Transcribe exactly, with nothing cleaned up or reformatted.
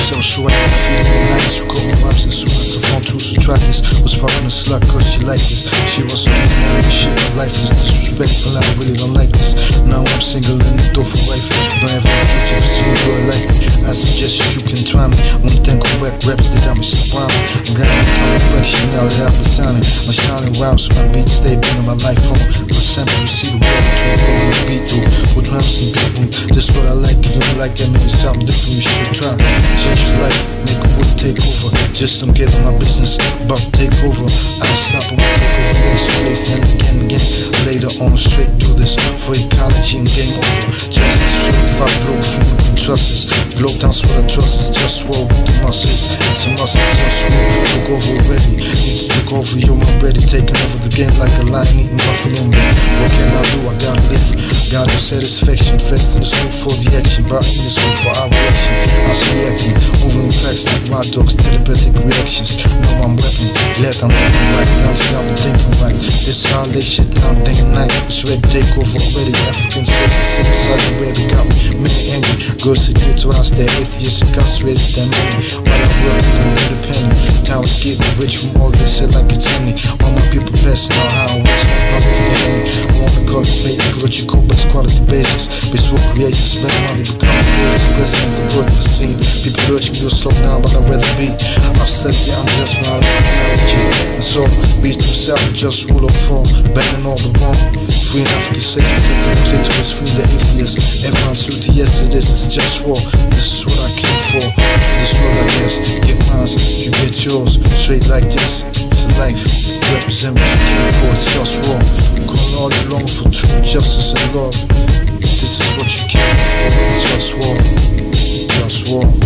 myself so I can feel it. The nights who call me rhymes as soon as I found two to try this. Was fucking a slut cause she liked this. She was a man, shit, my life is disrespectful. I really don't like this. Now I'm single in the door for wife. Don't have no picture of seeing girl like me. I suggest you can try me. One thing on whack raps that I'm surrounded. I'm glad I'm coming back, she now that I've been sounding. My shining rhymes, my beats, they been in my life home. My sample, see the way to a phone and beat through. With drums and beat. This what I like, if you don't like that, maybe something different you should try. Change your life, make a wood take over. Just don't get in my business, about to take over. I ain't stopping, we'll take over next two days, then again, again. Later on, straight through this, for ecology and game over. Justice, certified, Globalfirm, you can trust us. Globetown's what I trust is JustWar with the muscles. It's a must, it's JustWar, took over already. Need to take over, you're already taking over the game like a lion eating buffalo meat. What can I do? I gotta live, gotta have satisfaction. Fast in the school for the action, but in the school for our reaction. I was reacting, moving facts like my dogs, telepathic reactions. Now I'm rapping, glad I'm rapping right now, so I'm thinking right. It's how they shit down day and night. It's ready to take over already. African sex is same side of where they got me. Many angry girls to get to us, they're atheists, incarcerated, they're many. While I'm working on the penny, town is getting rich from all they said like it's any. All my people passing out how I wish my brother was the enemy. I wanna cultivate what you call best quality basics. Bitch will create this better money, become the greatest president the world has seen. People urge me to slow down, but I'd rather be. I've said, yeah, I'm just when I was technology. And so, beast himself, just rule of form, banning all the wrong. Free enough to sex, protecting the clitoris, free the atheists. Everyone's rooted, yes it is, it's just war. This is what I came for. To this world, I guess. Get mine, you get yours. Straight like this, it's a life. Represent what you came for, it's just war. Calling all you long for truth, justice, and love. This is what you came for, it's just war. Just war.